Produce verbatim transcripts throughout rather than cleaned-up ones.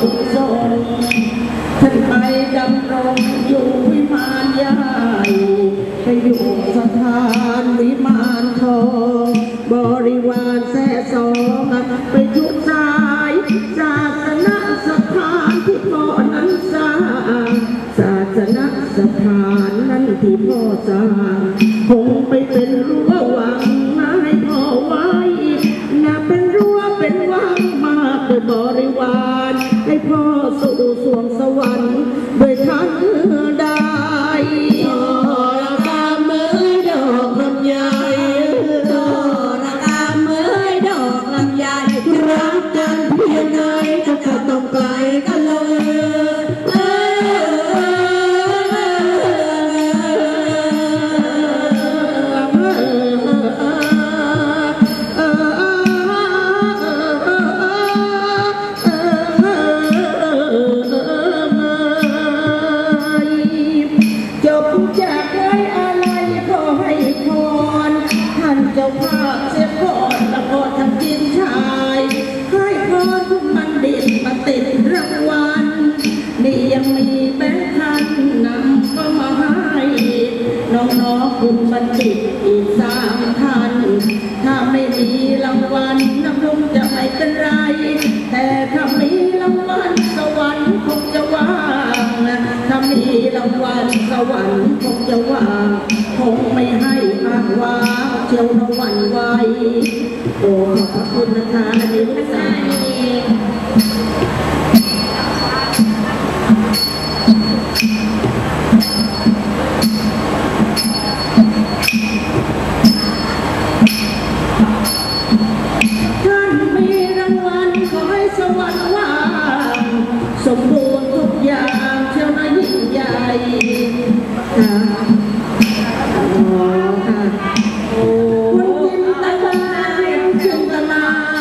สุขสนท่านไปดำรงอยู่วิมานใหญ่ไปอยู่สถานวิมานทองบริวารแท้สองไปทุกสายศาสนาสถานที่พ่อนั้นสร้างศาสนาสถานนั้นที่พ่อสร้างคงไปเป็นรั้ววังให้พ่อไว้น่าเป็นรั้วเป็นวังมากด้วยบริวารให้พ่อสู่สวงสวรรค์ด้วยทันได้คุณบัณฑิตอีกสามท่านถ้าไม่มีรางวัลน้ำลุงจะไม่เป็นไรแต่ถ้ามีรางวัลสวรรค์คงจะว่างถ้ามีรางวัลสวรรค์คงจะว่างคงไม่ให้อ้างว้างเชียวรางวัลไว้โอ้ขอบคุณนะคะอันนี้ลูกสาวสมบูรณ์ทุกอย่างเที่ยวนายิ่งใหญ่ค่ะโอ้คุณจินตนาจินตนา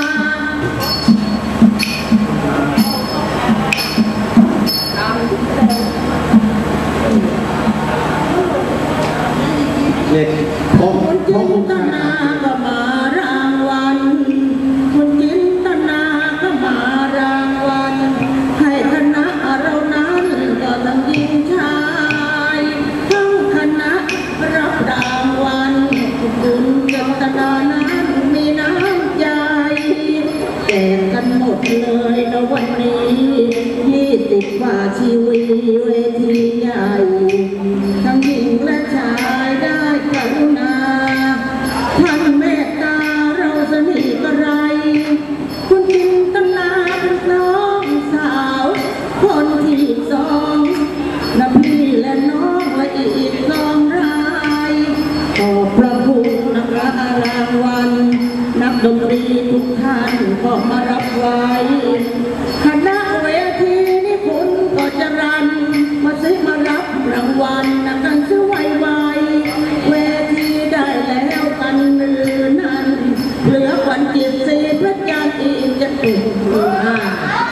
เด็กคุณจินตนาก็มารางวัลคุณจินตนาก็มารางวัลให้คณะเรานั้นก็ทั้งหญิงชายทั้งคณะรับรางวัลคุณจินตนานั้นมีน้ำใจแจกกันหมดเลยในวันนี้ยี่สิบกว่าชีวิตเวทีใหญ่ทั้งหญิงและชายได้กรุณาท่านเมตตาเราสนิทกันไรคุณจินตนาเป็นน้องสาวคนที่สองนับพี่และน้องและอีกสองรายขอบพระคุณนักรางวัลนักดนตรีทุกท่านก็มารับไว้คณะเวทีนี่คุณก็จะรันมาซื้อมารับรางวัลนักกันซื้อไวไวเวทีได้แล้วกันหรือนั้นเหลือวันจิตสีพระจันทร์อีกจะตุ่มห้า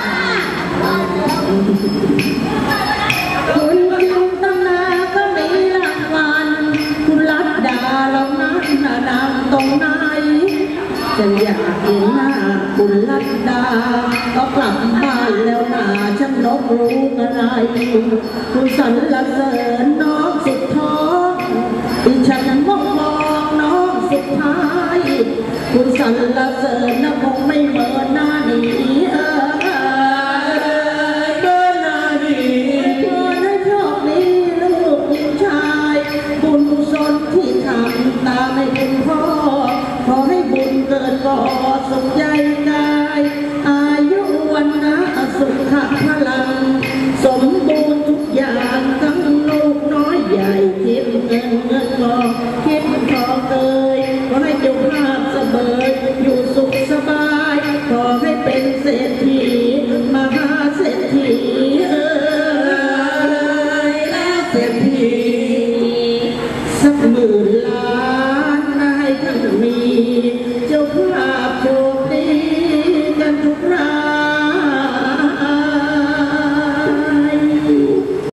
คุณจินตนาก็มีรางวัลคุณรัตดาเรานั้นน่ะดังตรงไหนฉันอยากเห็นหน้าคุณรัตดาก็กลับบ้านแล้วนาฉันนกรู้อะไรคุณสรรเสริญน้องสุดท้องที่ฉันมองมองน้องสุดท้ายคุณสรรเสริญนะคงไม่เมินหน้าหนีเออเดินหน้าหนีเพื่อให้โชคดีลูกหญิงชายบุญกุศลที่ทำตามให้คุณพ่อขอให้บุญเกิดก่อสุขใจกายอายุวันนะสุขพลังสมบูรณ์ทุกอย่างทั้งลูกน้อยใหญ่คิดเงินเงินทองคิดทองเอ่ยขอให้เจ้าภาพเสมออยู่สุขสบายขอให้เป็นเศรษฐีมหาเศรษฐีเอ่ยและเศรษฐีสัก